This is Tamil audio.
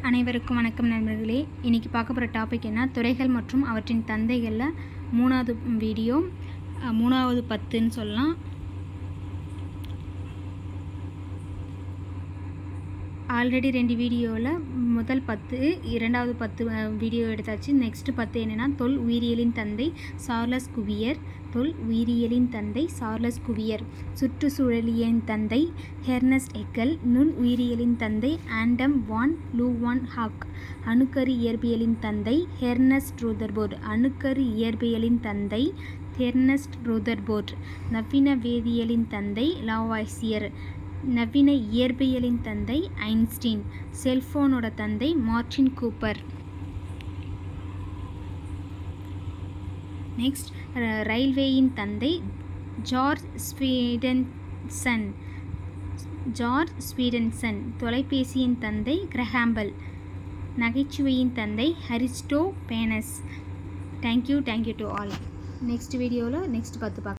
அனைவருக்கும் வணக்கம் நண்பர்களே. இன்றைக்கி பார்க்க போகிற டாபிக் என்ன, துறைகள் மற்றும் அவற்றின் தந்தைகளில் மூணாவது வீடியோ, மூணாவது 10ன்னு சொல்லலாம். ஆல்ரெடி 2 வீடியோவில் முதல் 10 இரண்டாவது 10 வீடியோ எடுத்தாச்சு. நெக்ஸ்ட்டு 10 என்னென்னா, தொல் உயிரியலின் தந்தை சார்லஸ் குவியர். தொல் உயிரியலின் தந்தை சார்லஸ் குவியர். சுற்றுச்சூழலியலின் தந்தை ஹெர்னஸ்ட் எக்கல். நுண் உயிரியலின் தந்தை ஆண்டம் வான் லூவான்ஹாக். அணுக்கரு இயற்பியலின் தந்தை ஹெர்னஸ்ட் ரூதர்போர்ட். அணுக்கரு இயற்பியலின் தந்தை ஹெர்னஸ்ட் ரூதர்போர்ட். நவீன வேதியியலின் தந்தை லாவாய்சியர். நவீன இயற்பியலின் தந்தை ஐன்ஸ்டீன். செல்போனோட தந்தை மார்டின் கூப்பர். நெக்ஸ்ட், ரயில்வேயின் தந்தை ஜார்ஜ் ஸ்வீடன்சன். ஜார்ஜ் ஸ்வீடன்சன். தொலைபேசியின் தந்தை கிரஹாம்பெல். நகைச்சுவையின் தந்தை Aristophanes. Thank you to all. Next வீடியோவில் நெக்ஸ்ட் 10 பார்க்கலாம்.